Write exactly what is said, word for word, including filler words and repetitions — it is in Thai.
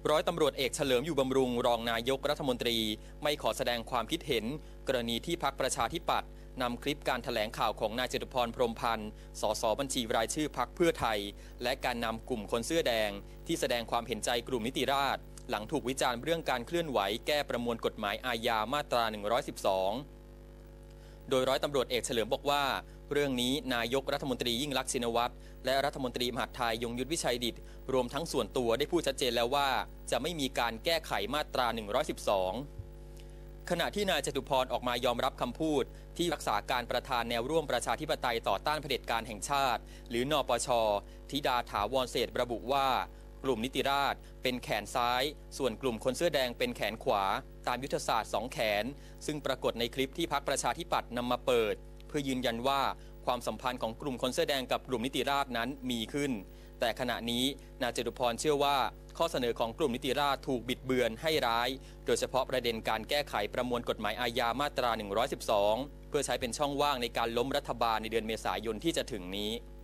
ร้อยตำรวจเอกเฉลิมอยู่บำรุงรองนายกรัฐมนตรีไม่ขอแสดงความคิดเห็นกรณีที่พรรคประชาธิปัตย์นำคลิปการแถลงข่าวของนายจตุพรพรหมพันธ์สสบัญชีรายชื่อพรรคเพื่อไทยและการนำกลุ่มคนเสื้อแดงที่แสดงความเห็นใจกลุ่มนิติราษฎร์หลังถูกวิจารณ์เรื่องการเคลื่อนไหวแก้ประมวลกฎหมายอาญามาตราหนึ่งร้อยสิบสองโดยร้อยตำรวจเอกเฉลิมบอกว่าเรื่องนี้นายกรัฐมนตรียิ่งลักษณ์ชินวัตรและรัฐมนตรีมหาดไทยยงยุทธวิชัยดิษฐ์รวมทั้งส่วนตัวได้พูดชัดเจนแล้วว่าจะไม่มีการแก้ไขมาตราหนึ่งร้อยสิบสองขณะที่นายจตุพรออกมายอมรับคำพูดที่รักษาการประธานแนวร่วมประชาธิปไตยต่อต้านเผด็จการแห่งชาติหรือนปช.ธิดาถาวรเศรษฐ์ระบุว่ากลุ่มนิติราษฎร์เป็นแขนซ้ายส่วนกลุ่มคนเสื้อแดงเป็นแขนขวาตามยุทธศาสตร์สองแขนซึ่งปรากฏในคลิปที่พรรคประชาธิปัตย์นำมาเปิดเพื่อยืนยันว่าความสัมพันธ์ของกลุ่มคนเสื้อแดงกับกลุ่มนิติราษฎร์นั้นมีขึ้นแต่ขณะนี้นายจตุพรเชื่อว่าข้อเสนอของกลุ่มนิติราษฎร์ถูกบิดเบือนให้ร้ายโดยเฉพาะประเด็นการแก้ไขประมวลกฎหมายอาญามาตราหนึ่งร้อยสิบสองเพื่อใช้เป็นช่องว่างในการล้มรัฐบาลในเดือนเมษายนที่จะถึงนี้